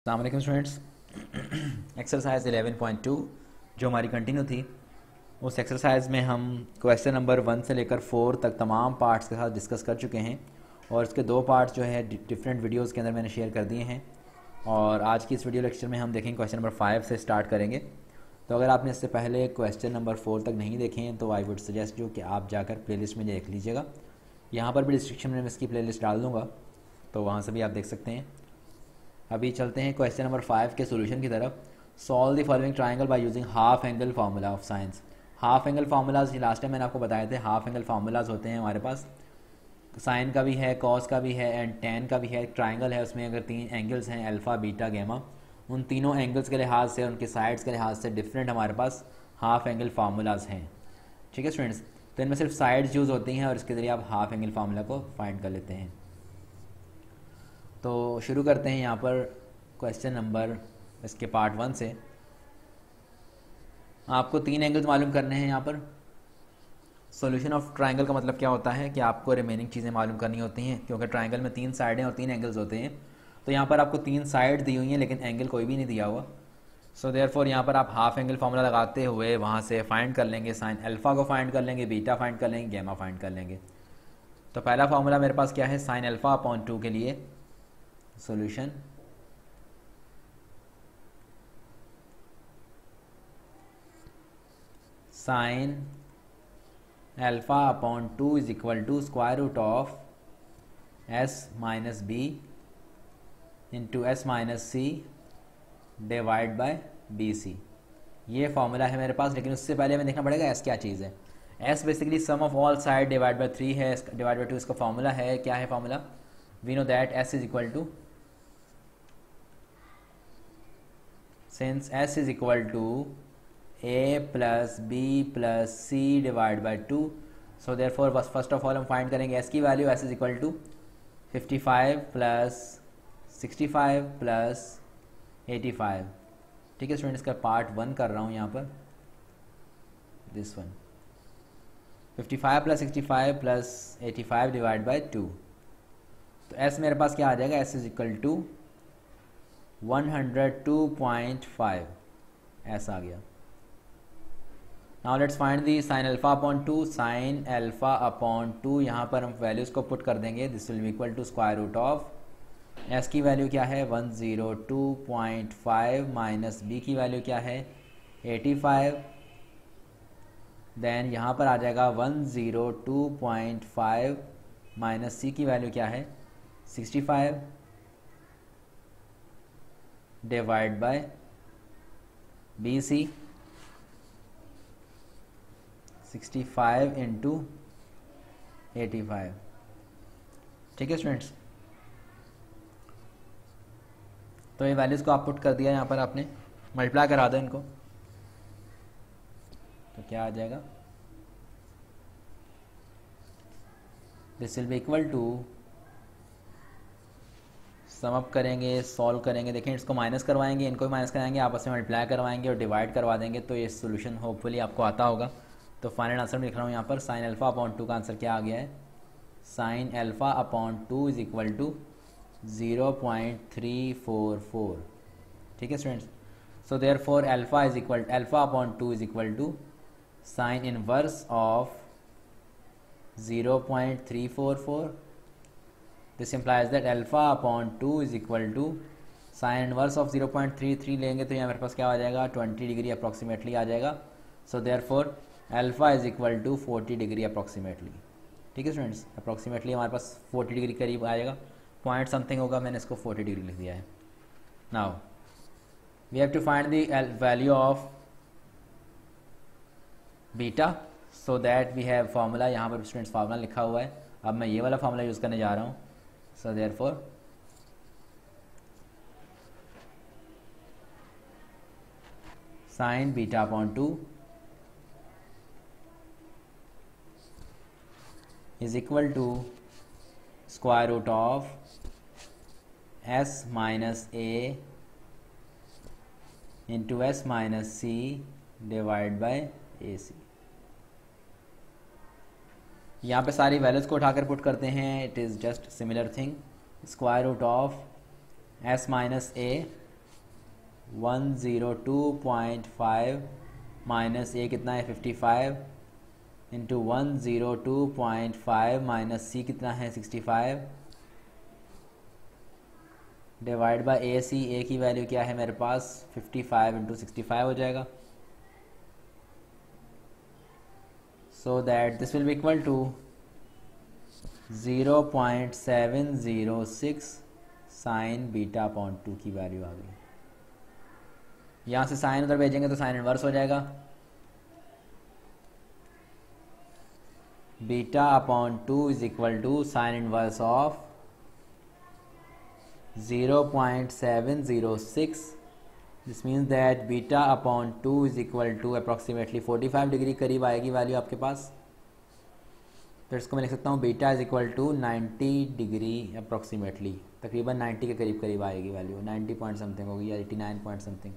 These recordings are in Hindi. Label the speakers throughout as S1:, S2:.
S1: अस्सलाम वालेकुम स्टूडेंट्स। एक्सरसाइज 11.2 जो हमारी कंटिन्यू थी, उस एक्सरसाइज में हम क्वेश्चन नंबर 1 से लेकर 4 तक तमाम पार्ट्स के साथ डिस्कस कर चुके हैं और इसके दो पार्ट्स जो है डिफरेंट वीडियोस के अंदर मैंने शेयर कर दिए हैं। और आज की इस वीडियो लेक्चर में हम देखेंगे क्वेश्चन नंबर 5 से स्टार्ट करेंगे। तो अगर आपने इससे पहले क्वेश्चन नंबर 4 तक नहीं देखे हैं तो आई वुड सजेस्ट यू कि आप जाकर प्लेलिस्ट में देख लीजिएगा। यहाँ पर भी डिस्क्रिप्शन में मैं इसकी प्लेलिस्ट डाल दूँगा, तो वहाँ से भी आप देख सकते हैं। अभी चलते हैं क्वेश्चन नंबर 5 के सोल्यूशन की तरफ। Solve the following triangle by using half angle formula of science. Half angle formulas last time मैंने आपको बताए थे। हाफ एंगल फार्मूलाज होते हैं हमारे पास, साइन का भी है, कॉस का भी है एंड टेन का भी है। ट्राइंगल है, उसमें अगर 3 एंगल्स हैं अल्फ़ा बीटा गैमा, उन तीनों एंगल्स के लिहाज से, उनके साइड्स के लिहाज से डिफरेंट हमारे पास हाफ एंगल फार्मूलाज हैं। ठीक है स्टूडेंट्स, तो इनमें सिर्फ साइड्स यूज़ होती हैं और इसके ज़रिए आप हाफ एंगल फार्मूला को फाइंड कर लेते हैं। तो शुरू करते हैं यहाँ पर क्वेश्चन नंबर इसके पार्ट 1 से। आपको 3 एंगल्स मालूम करने हैं यहाँ पर। सॉल्यूशन ऑफ ट्राइंगल का मतलब क्या होता है कि आपको रिमेनिंग चीज़ें मालूम करनी होती हैं, क्योंकि ट्राइंगल में 3 साइडें और 3 एंगल्स होते हैं। तो यहाँ पर आपको 3 साइड दी हुई हैं लेकिन एंगल कोई भी नहीं दिया हुआ। सो देयरफॉर यहाँ पर आप हाफ एंगल फार्मूला लगाते हुए वहाँ से फाइंड कर लेंगे, साइन अल्फ़ा को फाइंड कर लेंगे, बीटा फाइंड कर लेंगे, गैमा फाइंड कर लेंगे। तो पहला फार्मूला मेरे पास क्या है, साइन अल्फ़ा अपॉन 2 के लिए solution sine alpha upon 2 is equal to square root of S minus b into S minus C divide by b c. ये फार्मूला है मेरे पास, लेकिन उससे पहले हमें देखना पड़ेगा एस क्या चीज़ है। S basically sum of all side divide by 3 है, डिवाइड बाय 2 इसका फार्मूला है। क्या है formula? We know that s is equal to, since s is equal to a plus b plus c divide by 2, so therefore बस फर्स्ट ऑफ ऑल हम फाइंड करेंगे s की value. s is equal to 55 plus 65 plus 85। ठीक है स्टूडेंट्स, का पार्ट 1 कर रहा हूँ यहाँ पर, this one 55 plus 65 plus 85 divide by 2। तो s मेरे पास क्या आ जाएगा, s इज इक्वल टू 102.5 ऐसा आ गया। Now let's find the sine alpha upon 2। Sine alpha upon 2 यहाँ पर हम वैल्यूज़ को पुट कर देंगे। This will be equal to square root of s की वैल्यू क्या है 102.5 माइनस बी की वैल्यू क्या है 85। देन यहाँ पर आ जाएगा 102.5 माइनस सी की वैल्यू क्या है 65 divide by b c 65 into 85। ठीक है स्टूडेंट्स, तो ये वैल्यूज़ को आप पुट कर दिया यहाँ पर आपने, मल्टीप्लाई करा दो इनको, तो क्या आ जाएगा, this will be equal to, sum up करेंगे, सॉल्व करेंगे। देखें, इसको माइनस करवाएंगे, इनको भी माइनस कराएंगे, आपस में मल्टीप्लाई करवाएंगे और डिवाइड करवा देंगे, तो ये सोल्यूशन होपफुली आपको आता होगा। तो फाइनल आंसर में लिख रहा हूँ यहाँ पर, साइन अल्फ़ा अपॉन 2 का आंसर क्या आ गया है, sine alpha upon 2 is equal to 0.344। ठीक है students, so therefore alpha is equal, alpha upon 2 is equal to sine inverse of 0.344। This implies that alpha upon 2 is equal to sine inverse of 0.33 लेंगे तो यहाँ मेरे पास क्या आ जाएगा 20 डिग्री अप्रॉक्सीमेटली आ जाएगा। So therefore alpha is equal to 40 degree approximately. ठीक है स्टूडेंट्स, अप्रॉक्सीमेटली हमारे पास 40 डिग्री करीब आएगा, पॉइंट समथिंग होगा, मैंने इसको 40 डिग्री लिख दिया है। Now we have to find the value of beta, so that we have formula, यहाँ पर स्टूडेंट्स फार्मूला लिखा हुआ है। अब मैं ये वाला फार्मूला यूज़ करने जा रहा हूँ। So therefore sine beta upon 2 is equal to square root of s minus a into s minus c divided by ac। यहाँ पे सारी वैल्यूज़ को उठाकर पुट करते हैं, it is just similar thing. Square root of S minus a, 102.5 minus a कितना है 55 इंटू 102.5 माइनस सी कितना है 65 डिवाइड बाय ए सी। ए की वैल्यू क्या है मेरे पास 55 इंटू 65 हो जाएगा। So that this will be equal to 0.706 sine beta upon 2 की वैल्यू आ गई। यहाँ से साइन उधर भेजेंगे तो साइन इनवर्स हो जाएगा। Beta upon 2 is equal to sine inverse of 0.706। This means that beta upon 2 is equal to approximately 45 degree करीब आएगी वैल्यू आपके पास। तो इसको मैं लिख सकता हूँ beta is equal to 90 degree approximately, तकरीबन 90 के करीब करीब आएगी वैल्यू, 90 पॉइंट समथिंग होगी या 89 पॉइंट समथिंग।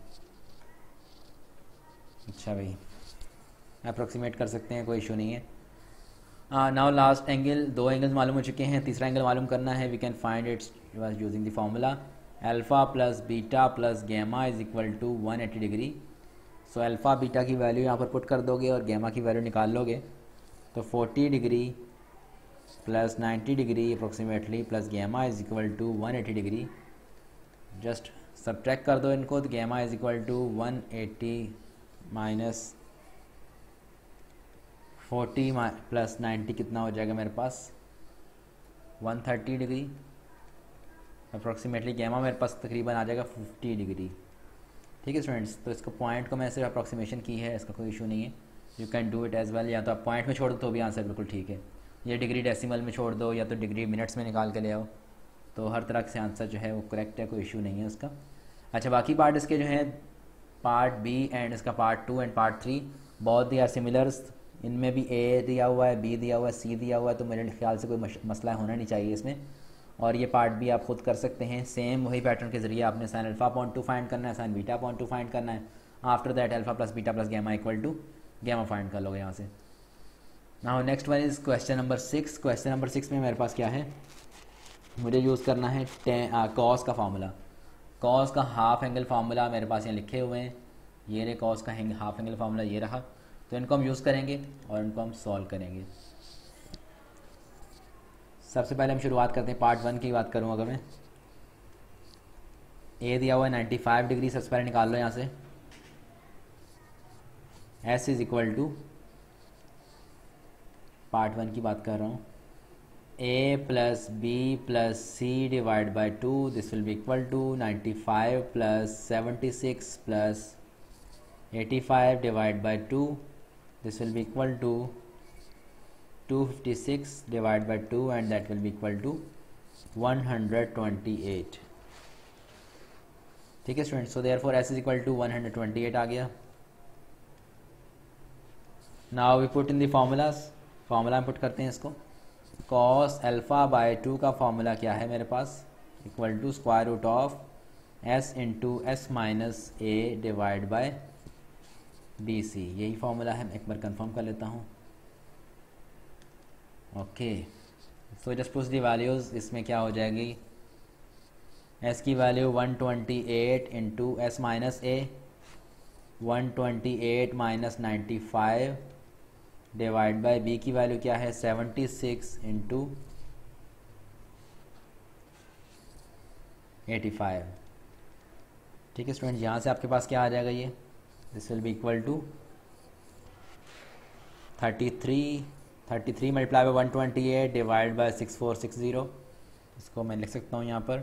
S1: अच्छा भाई, अप्रॉक्सीमेट कर सकते हैं, कोई इशू नहीं है। नाउ लास्ट एंगल, दो एंगल्स मालूम हो चुके हैं, तीसरा एंगल मालूम करना है। We can find its using the formula alpha plus beta plus gamma is equal to 180 degree. So alpha beta की वैल्यू यहाँ पर पुट कर दोगे और गैमा की वैल्यू निकाल लोगे, तो 40 degree plus 90 degree approximately plus gamma is equal to 180 degree. Just subtract कर दो इनको, तो gamma is equal to 180 minus 40 plus 90 कितना हो जाएगा मेरे पास 130 डिग्री अप्रॉक्सीमेटली। गैमा मेरे पास तकरीबन आ जाएगा 50 डिग्री। ठीक है स्टूडेंट्स, तो इसको पॉइंट को मैं सिर्फ अप्रॉक्सीमेशन की है, इसका कोई इशू नहीं है। You can do it as well, या तो आप पॉइंट में छोड़ दो तो भी आंसर बिल्कुल ठीक है, या डिग्री डेसिमल में छोड़ दो, या तो डिग्री मिनट्स में निकाल के ले आओ, तो हर तरह से आंसर जो है वो करेक्ट है, कोई इशू नहीं है उसका। अच्छा, बाकी पार्ट इसके जो है पार्ट बी एंड इसका पार्ट 2 एंड पार्ट 3 बहुत ही आर सिमिलर्स। इनमें भी ए दिया हुआ है, बी दिया हुआ है, सी दिया हुआ है, तो मेरे ख्याल से कोई मसला होना नहीं चाहिए इसमें। और ये पार्ट भी आप खुद कर सकते हैं, सेम वही पैटर्न के जरिए आपने साइन अल्फा पॉइंट 2 फाइंड करना है, साइन बीटा पॉइंट 2 फाइंड करना है। After that alpha plus beta plus gamma equal to gamma find कर लोगे यहाँ से। Now next one is question number 6। Question number 6 में मेरे पास क्या है, मुझे यूज़ करना है कॉस का फार्मूला। कॉस का हाफ एंगल फार्मूला मेरे पास यहाँ लिखे हुए हैं, ये रहे कॉस का हाफ एंगल फार्मूला, ये रहा। तो इनको हम यूज़ करेंगे और इनको हम सॉल्व करेंगे। सबसे पहले हम शुरुआत करते हैं, पार्ट 1 की बात करूँ अगर मैं, ए दिया हुआ है 95 डिग्री, सबसे पहले निकाल लो यहाँ से। S is equal to, part 1 की बात कर रहा हूँ, a plus b plus c divide by 2, this will be equal to 95 plus 76 plus 85 divide by 2, this will be equal to 256 divided by 2 and that will be equal to 128. ठीक है student, so therefore s is equal to 128 आ गया। now we put in the formulas, formula में पुट करते हैं इसको। cos अल्फ़ा बाय 2 का फार्मूला क्या है मेरे पास, equal to square root of s into S minus a divide by b c, यही फार्मूला है। मैं एक बार कंफर्म कर लेता हूँ। Okay, so just put the values, इसमें क्या हो जाएगी, एस की value 128 into S minus a, 128 minus 95 divide by b की वैल्यू क्या है 76 इंटू 85। ठीक है स्टूडेंट, यहाँ से आपके पास क्या आ जाएगा, ये this will be equal to 33 multiply by 128 divide by 6460। इसको मैं लिख सकता हूँ यहाँ पर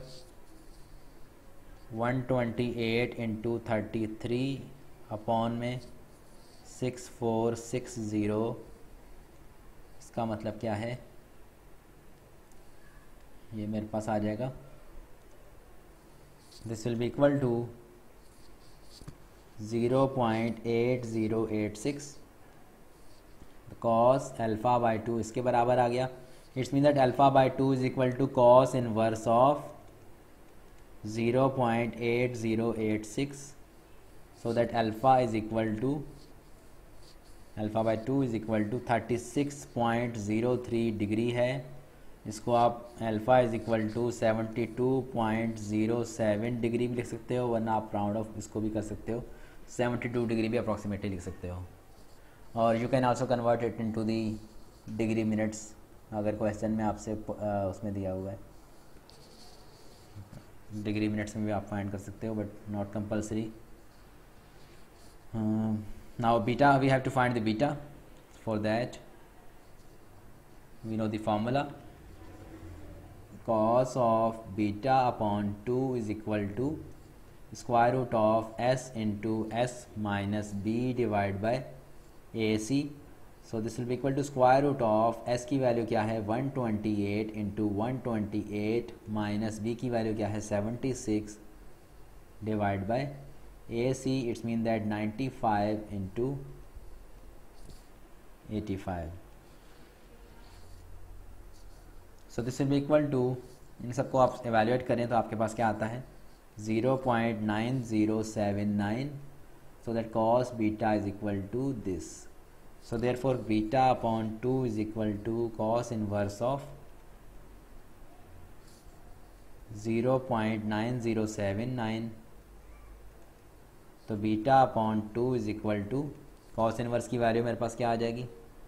S1: 128 इंटू 33 अपॉन में 6460। इसका मतलब क्या है, ये मेरे पास आ जाएगा, this will be equal to 0.8086 cos alpha by 2 इसके बराबर आ गया। It's mean that alpha by 2 is equal to cos inverse of 0.8086, so that alpha is equal to, alpha by 2 is equal to 36.03 degree है। इसको आप alpha is equal to 72.07 degree भी लिख सकते हो, वरना आप राउंड ऑफ इसको भी कर सकते हो, 72 डिग्री भी अप्रॉक्सीमेटली लिख सकते हो। और you can also convert it into the degree minutes, अगर क्वेश्चन में आपसे उसमें दिया हुआ है डिग्री मिनट्स में भी आप फाइंड कर सकते हो, but not compulsory. Now beta, we have to find the beta. For that we know the formula, cos of beta upon 2 is equal to square root of s into s minus b divided by AC. So this will be equal to square root of s की वैल्यू क्या है 128 into 128 minus b की वैल्यू क्या है 76 divided by AC. It's mean that 95 into 85. So this will be equal to, इन सबको आप एवेल्यूएट करें तो आपके पास क्या आता है 0.9079. So that cos beta is equal to this. So therefore beta upon 2 is equal to cos inverse of 0.9079. तो beta upon 2 is equal to cos inverse की वैल्यू मेरे पास क्या आ जाएगी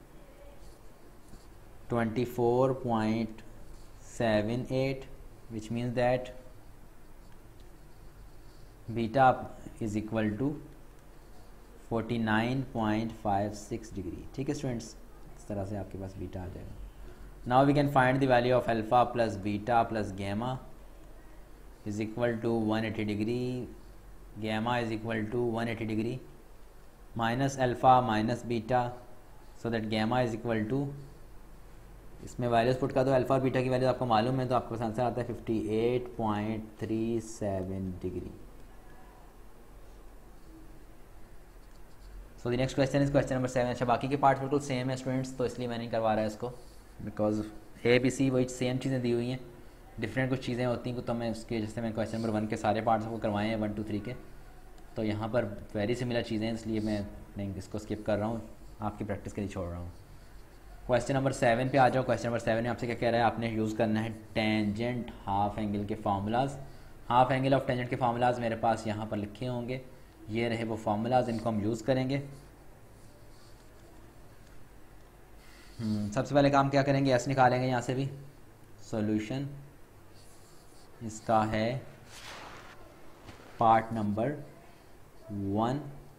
S1: 24.78, which means that beta is equal to 49.56 degree. ठीक है स्टूडेंट्स, इस तरह से आपके पास बीटा आ जाएगा. Now we can find the value of alpha plus beta plus gamma is equal to 180 degree. Gamma is equal to 180 degree minus alpha minus beta, so that gamma is equal to, इसमें वैल्यूज पुट कर दो, अल्फ़ा और बीटा की वैल्यूज आपको मालूम है, तो आपको आंसर आता है 58.37 degree. So the next question is question number 7. अच्छा, बाकी के पार्ट्स बिल्कुल सेम है स्टूडेंट्स, तो इसलिए मैं नहीं करवा रहा है इसको, बिकॉज ए बी सी वही सेम चीज़ें दी हुई हैं, डिफरेंट कुछ चीज़ें होती हैं, तो मैं उसके जैसे मैं क्वेश्चन नंबर 1 के सारे पार्ट्स को करवाए हैं 1 2 3 के, तो यहाँ पर वेरी सिमिलर चीज़ें हैं, इसलिए मैं इसको स्किप कर रहा हूँ, आपकी प्रैक्टिस के लिए छोड़ रहा हूँ. क्वेश्चन नंबर 7 पे आ जाओ. क्वेश्चन नंबर 7 में आपसे क्या कह रहा है, आपने यूज़ करना है टेंजेंट हाफ एंगल के formulas. Half angle of tangent के फार्मूलाज मेरे पास यहाँ पर लिखे होंगे, ये रहे वो फार्मूलाज, इनको हम यूज़ करेंगे. सबसे पहले काम क्या करेंगे, एस निकालेंगे यहाँ से भी. सॉल्यूशन इसका है पार्ट नंबर 1.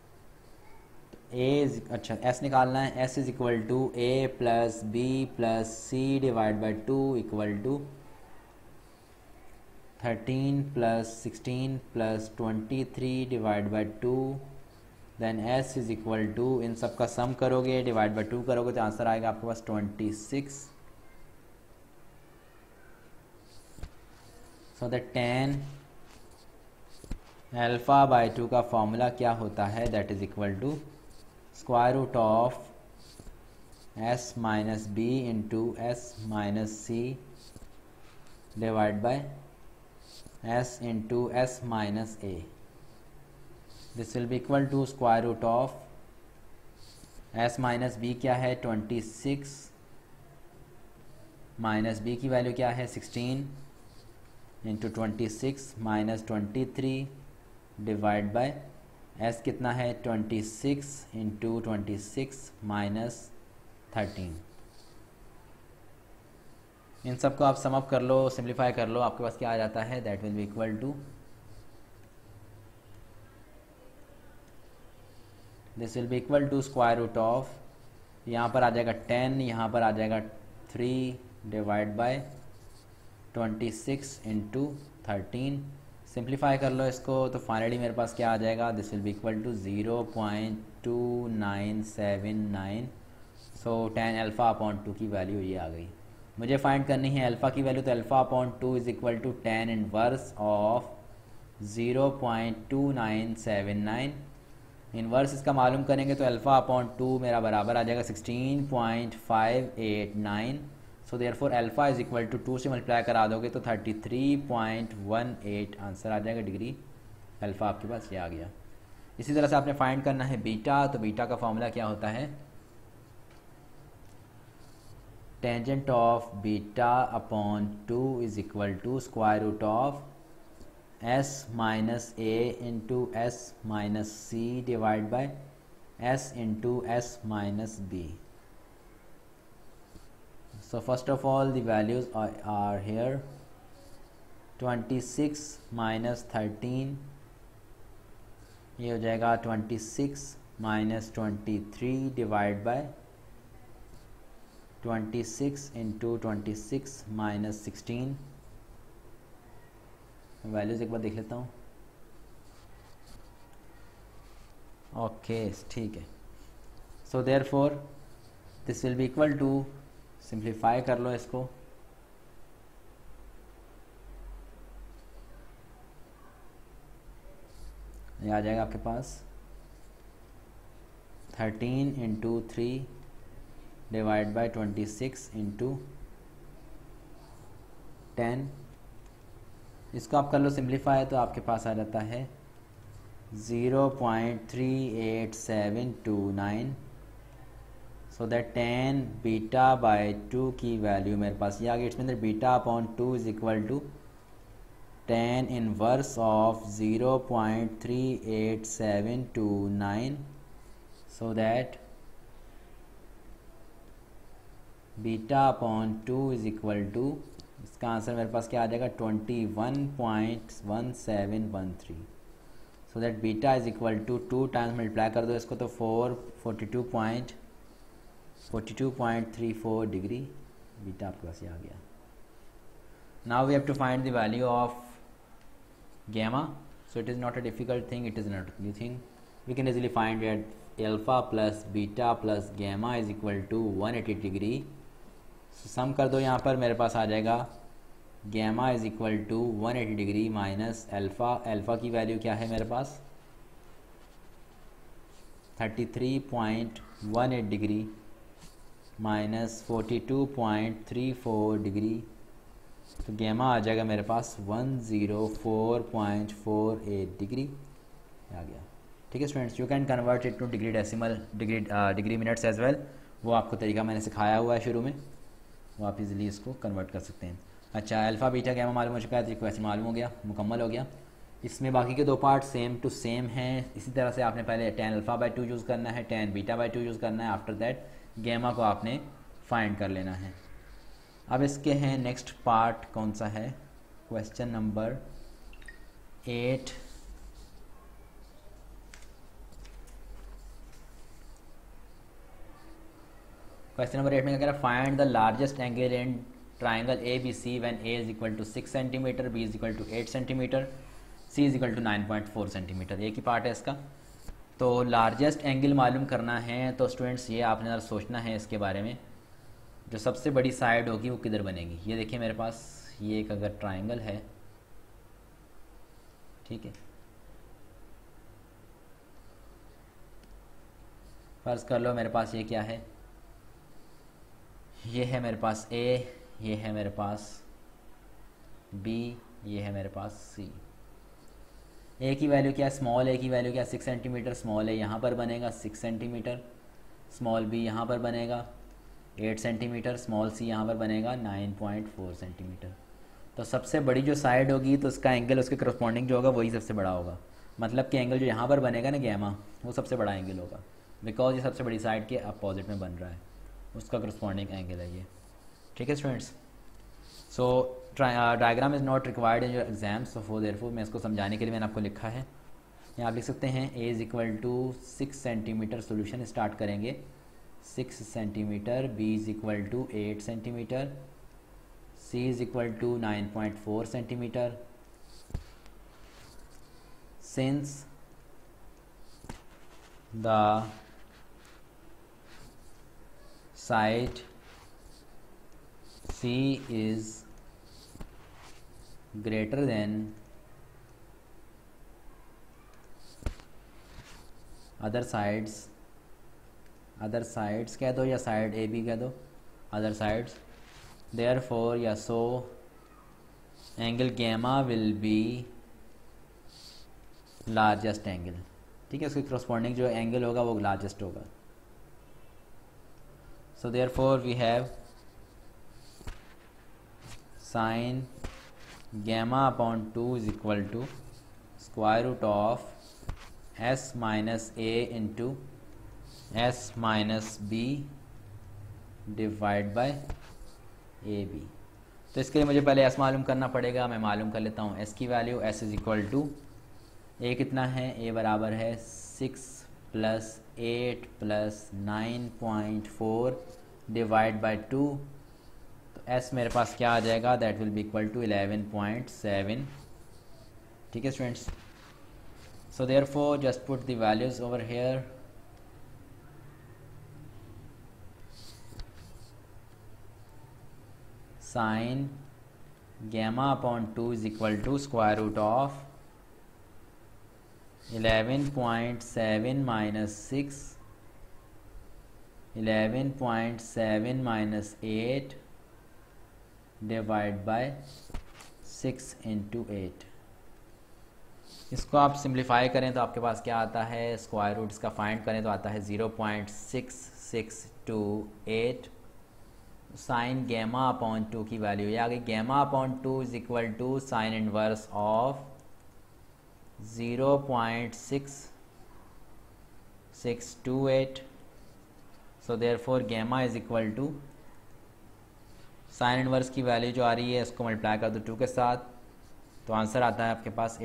S1: अच्छा एस निकालना है. S is equal to a plus b plus c divide by 2 equal to 13 plus 16 plus 23 divide by 2. Then s is equal to, इन सब का सम करोगे डिवाइड बाई 2 करोगे तो आंसर आएगा आपके पास 26. So that tan alpha by 2 का फॉर्मूला क्या होता है, that is equal to square root of S minus b into S minus C divide by s into S minus a. This will be equal to square root of S minus b क्या है 26 माइनस बी की वैल्यू क्या है 16 into 26 minus 23 divide by s कितना है 26 इंटू 26 माइनस 13. इन सब को आप सम अप कर लो, सिंप्लीफाई कर लो, आपके पास क्या आ जाता है, that will be equal to, this will be equal to square root of, यहाँ पर आ जाएगा 10, यहाँ पर आ जाएगा 3 डिवाइड बाय 26 इंटू 13. सिंप्लीफाई कर लो इसको, तो फाइनली मेरे पास क्या आ जाएगा, this will be equal to 0.2979. So tan alpha upon 2 की वैल्यू ये आ गई. मुझे फाइंड करनी है अल्फ़ा की वैल्यू, तो alpha upon 2 is equal to tan inverse of 0.2979. Inverse इसका मालूम करेंगे तो अल्फ़ा अपॉन 2 मेरा बराबर आ जाएगा 16.589. So therefore alpha is equal to 2 से मल्टीप्लाई करा दोगे तो 33.18 आंसर आ जाएगा डिग्री. अल्फ़ा आपके पास ये आ गया. इसी तरह से आपने फाइंड करना है बीटा, तो बीटा का फॉर्मूला क्या होता है tangent of beta upon 2 is equal to square root of s minus a into s minus C divide by s into s minus b. So first of all the values are here. 26 minus 13 ये हो जाएगा 26 minus 23 divide by 26 into 26 minus 16. Values एक बार देख लेता हूँ. ओके ठीक है. So therefore this will be equal to, simplify कर लो इसको, ये आ जाएगा आपके पास 13 इंटू 3 डिवाइड बाई 26 इंटू 10. इसको आप कर लो सिंप्लीफाई तो आपके पास आ जाता है 0.38729. सो दैट 10 बीटा बाय 2 की वैल्यू मेरे पास ये आ गई. इसमें अंदर beta upon 2 is equal to 10 inverse of 0.38729. So that beta upon 2 is equal to, इसका आंसर मेरे पास क्या आ जाएगा 21.1713. So that beta is equal to 2 times multiply कर दो इसको तो 42.34 डिग्री बीटा आपके पास ये आ गया. Now we have to find the value of gamma. So it is not a difficult thing, it is not a new thing. We can easily find that alpha plus beta plus gamma is equal to 180 degree. So sum कर दो यहाँ पर, मेरे पास आ जाएगा gamma is equal to 180 degree minus alpha. Alpha की वैल्यू क्या है मेरे पास 33.18 डिग्री माइनस 42.34 डिग्री. तो गैमा आ जाएगा मेरे पास 104.48 डिग्री आ गया. ठीक है students, you can convert it to degree decimal, degree minutes as well. वो आपको तरीका मैंने सिखाया हुआ है शुरू में, वो आप इजीली इसको कन्वर्ट कर सकते हैं. अच्छा, अल्फ़ा बीटा गैमा मालूम हो चुका है तो इक्वेशन मालूम हो गया, मुकम्मल हो गया. इसमें बाकी के दो पार्ट सेम टू सेम हैं. इसी तरह से आपने पहले tan अल्फ़ा बाई 2 यूज़ करना है, tan बीटा बाई 2 यूज़ करना है. आफ्टर दैट गैमा को आपने फाइंड कर लेना है. अब इसके हैं नेक्स्ट पार्ट कौन सा है, क्वेश्चन नंबर 8. क्वेश्चन नंबर 8 में क्या कह रहा है, find the largest angle in triangle A B C when A is equal to 6 centimetre, B is equal to 8 centimetre, C is equal to 9.4 centimetre. एक ही पार्ट है इसका. तो लार्जेस्ट एंगल मालूम करना है तो स्टूडेंट्स ये आपने ज़रा सोचना है इसके बारे में. जो सबसे बड़ी साइड होगी वो किधर बनेगी. ये देखिए मेरे पास ये एक अगर ट्राइंगल है, ठीक है, फर्ज कर लो मेरे पास ये क्या है, ये है मेरे पास ए, ये है मेरे पास बी, ये है मेरे पास सी. ए की वैल्यू क्या है, स्मॉल ए की वैल्यू क्या है 6 सेंटीमीटर. स्मॉल ए यहाँ पर बनेगा 6 सेंटीमीटर, स्मॉल बी यहाँ पर बनेगा 8 सेंटीमीटर, स्मॉल सी यहाँ पर बनेगा 9.4 सेंटीमीटर. तो सबसे बड़ी जो साइड होगी तो उसका एंगल उसके करस्पॉन्डिंग जो होगा वही सबसे बड़ा होगा. मतलब कि एंगल जो यहाँ पर बनेगा ना गैमा, वो सबसे बड़ा एंगल होगा, बिकॉज ये सबसे बड़ी साइड के अपोजिट में बन रहा है, उसका करस्पॉन्डिंग एंगल है ये. ठीक है students. So diagram is not required in your exam, so for therefore मैं इसको समझाने के लिए मैंने आपको लिखा है. यहाँ आप लिख सकते हैं A is equal to 6 centimetre. Solution start करेंगे 6 centimetre, b is equal to 8 centimetre, c is equal to 9.4 centimetre. Since the side c is greater than other sides कह दो या साइड ए बी कह दो, अदर साइड्स. देयरफॉर या so angle gamma will be largest angle. ठीक है, उसके करस्पॉन्डिंग जो एंगल होगा वो लार्जेस्ट होगा. So therefore we have sine gamma upon 2 is equal to square root of S minus A into S minus B divide by A B. तो इसके लिए मुझे पहले एस मालूम करना पड़ेगा। मैं मालूम कर लेता हूँ एस की value. S is equal to A कितना है, ए बराबर है 6 प्लस 8 प्लस 9.4 डिवाइड बाय 2। तो एस मेरे पास क्या आ जाएगा, that will be equal to 11.7। ठीक है students, so therefore just put the values over here. Sine gamma upon 2 is equal to square root of 11.7 minus 6, 11.7 minus 8 divide by 6 into 8। इसको आप सिंप्लीफाई करें तो आपके पास क्या आता है, स्क्वायर रूट इसका फाइंड करें तो आता है 0.6628। साइन गैमा अपॉन 2 की वैल्यू ये आ गई। Gamma upon 2 is equal to sine inverse of 0.6628। So therefore gamma is equal to sine inverse की वैल्यू जो आ रही है इसको मल्टीप्लाई कर दो 2 के साथ, तो आंसर आता है आपके पास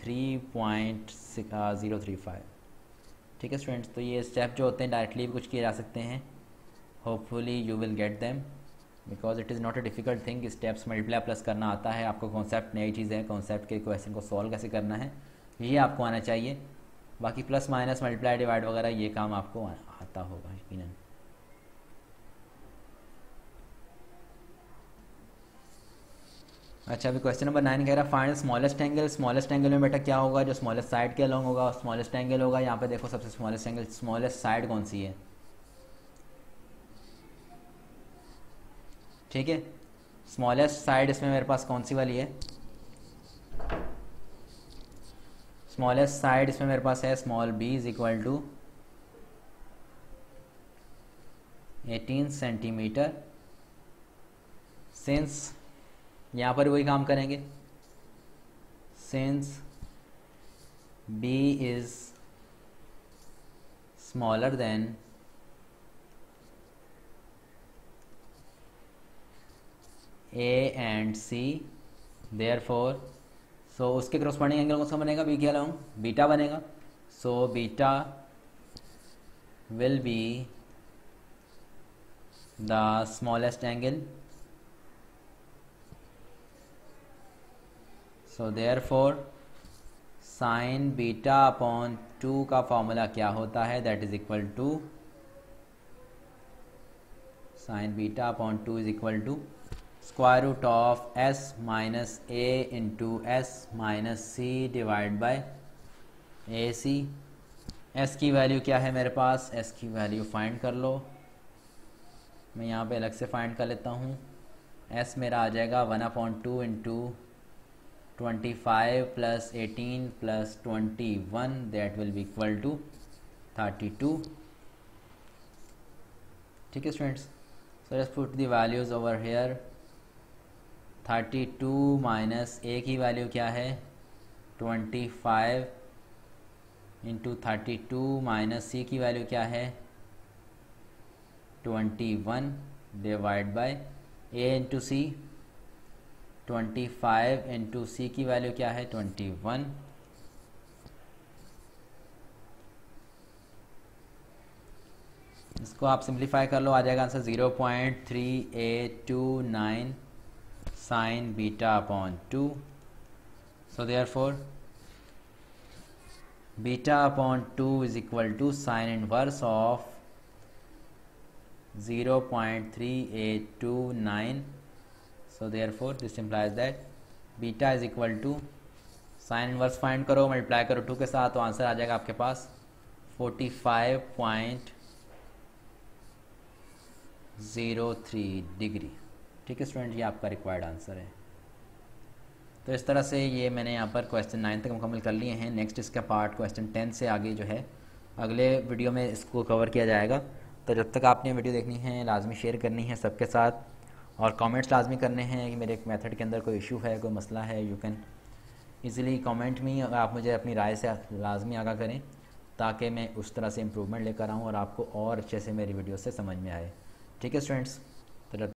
S1: 83.035। ठीक है स्टूडेंट्स, तो ये स्टेप जो होते हैं डायरेक्टली भी कुछ किए जा सकते हैं। Hopefully you will get them because it is not a difficult thing. Steps multiply plus करना आता है आपको, कॉन्सेप्ट नई चीज़ है, कॉन्सेप्ट के क्वेश्चन को सॉल्व कैसे करना है ये आपको आना चाहिए। बाकी प्लस माइनस मल्टीप्लाई डिवाइड वगैरह ये काम आपको आता होगा यकीनन। अच्छा, अभी क्वेश्चन नंबर 9 कह रहा है find smallest angle. Smallest angle में बेटा क्या होगा, जो स्मॉलेस्ट साइड के अलोंग होगा स्मॉलेस्ट एंगल होगा। यहाँ पे देखो सबसे स्मॉलेस्ट एंगल, स्मॉलेस्ट साइड कौन सी है, ठीक है। स्मॉलेस्ट साइड इसमें मेरे पास कौन सी वाली है, स्मॉलेस्ट साइड इसमें मेरे पास है small b is equal to 18 centimetre. Since यहाँ पर वही काम करेंगे, since b is smaller than A and C, therefore so उसके क्रॉसपोंडिंग एंगल कौन सा बनेगा, बी क्या लाऊँ, बीटा बनेगा। So beta will be the smallest angle. So therefore sine beta upon 2 का फॉर्मूला क्या होता है, that is equal to sine beta upon 2 is equal to square root of s minus a into S minus C divide by A C. S की वैल्यू क्या है मेरे पास, s की वैल्यू फाइंड कर लो। मैं यहाँ पे अलग से फाइंड कर लेता हूँ। s मेरा आ जाएगा 1/2 into 25 plus 18 plus 21 that will be equal to 32। ठीक है students, so let's put the values over here. 32 minus a की वैल्यू क्या है 25 इंटू 32 माइनस c की वैल्यू क्या है 21 divide by a into C. 25 into C की वैल्यू क्या है 21। इसको आप सिंप्लीफाई कर लो, आ जाएगा answer 0.3829 sine beta upon 2। So therefore beta upon 2 is equal to sine inverse of 0.3829। So therefore this implies that beta is equal to sine inverse find करो, मल्टीप्लाई करो 2 के साथ, तो आंसर आ जाएगा आपके पास 45.03 डिग्री। ठीक है स्टूडेंट, ये आपका रिक्वायर्ड आंसर है। तो इस तरह से ये मैंने यहाँ पर क्वेश्चन 9 तक मुकम्मल कर लिए हैं। नेक्स्ट इसका पार्ट क्वेश्चन 10 से आगे जो है अगले वीडियो में इसको कवर किया जाएगा। तो जब तक आपने वीडियो देखनी है लाजमी शेयर करनी है सबके साथ, और कमेंट्स लाजमी करने हैं कि मेरे मेथड के अंदर कोई इशू है, कोई मसला है। यू कैन ईज़िली कमेंट में आप मुझे अपनी राय से लाजमी आगाह करें ताकि मैं उस तरह से इम्प्रूवमेंट लेकर आऊँ और आपको और अच्छे से मेरी वीडियो से समझ में आए। ठीक है स्टूडेंट्स। तो